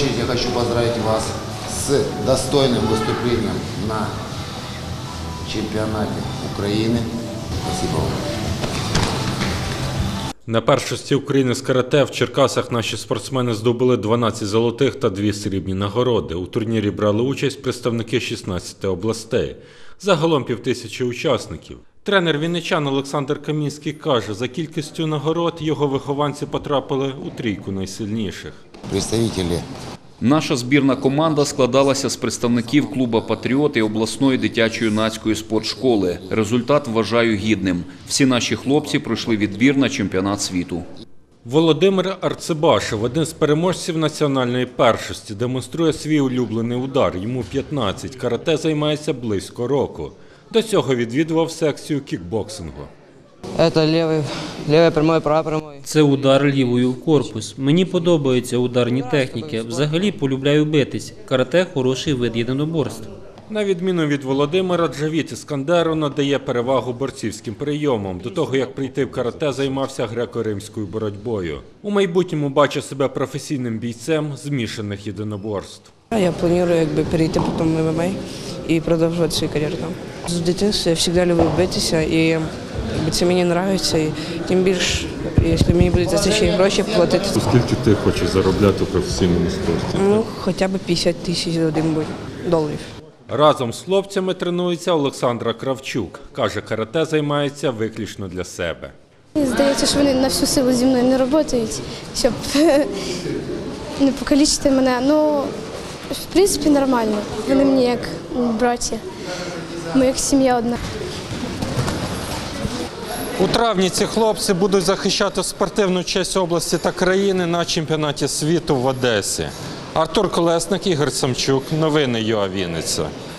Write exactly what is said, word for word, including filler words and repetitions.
Я хочу поздравить вас с достойным выступлением на чемпионате Украины. Спасибо вам. На першості України з карате в Черкасах наші спортсмени здобули дванадцять золотих та дві срібні нагороди. У турнірі брали участь представники шістнадцяти областей. Загалом півтисячі учасників. Тренер вінничан Олександр Камінський каже, за кількістю нагород його вихованці потрапили у трійку найсильніших. Представителі. Наша збірна команда складалася з представників клуба «Патріот» і обласної дитячо-юнацької спортшколи. Результат вважаю гідним. Всі наші хлопці пройшли відбір на чемпіонат світу. Володимир Арцебашев, один з переможців національної першості, демонструє свій улюблений удар. Йому п'ятнадцять. Карате займається близько року. До цього відвідував секцію кікбоксингу. Це лівий, лівий прямий, правий прямий. Це удар лівою в корпус. Мені подобаються ударні техніки. Взагалі полюбляю битись. Карате – хороший вид єдиноборств. На відміну від Володимира, Джавід Іскандеров надає перевагу борцівським прийомам. До того, як прийти в карате, займався греко-римською боротьбою. У майбутньому бачить себе професійним бійцем змішаних єдиноборств. Я планую якби, перейти потім в ем ем а і продовжувати свою кар'єру там. З дитинства я завжди любив битися, і якби, це мені подобається. І тим більше, якщо мені будуть за це ще й гроші платити. Скільки ти хочеш заробляти у професійному спорті? Ну, хоча б п'ятдесят тисяч доларів. Разом з хлопцями тренується Олександра Кравчук. Каже, карате займається виключно для себе. Мені здається, що вони на всю силу зі мною не працюють, щоб не покалічити мене. Ну, в принципі, нормально. Вони мені як браті, ми як сім'я одна. У травні ці хлопці будуть захищати спортивну честь області та країни на чемпіонаті світу в Одесі. Артур Колесник, Ігор Самчук. Новини ЮА Вінниця.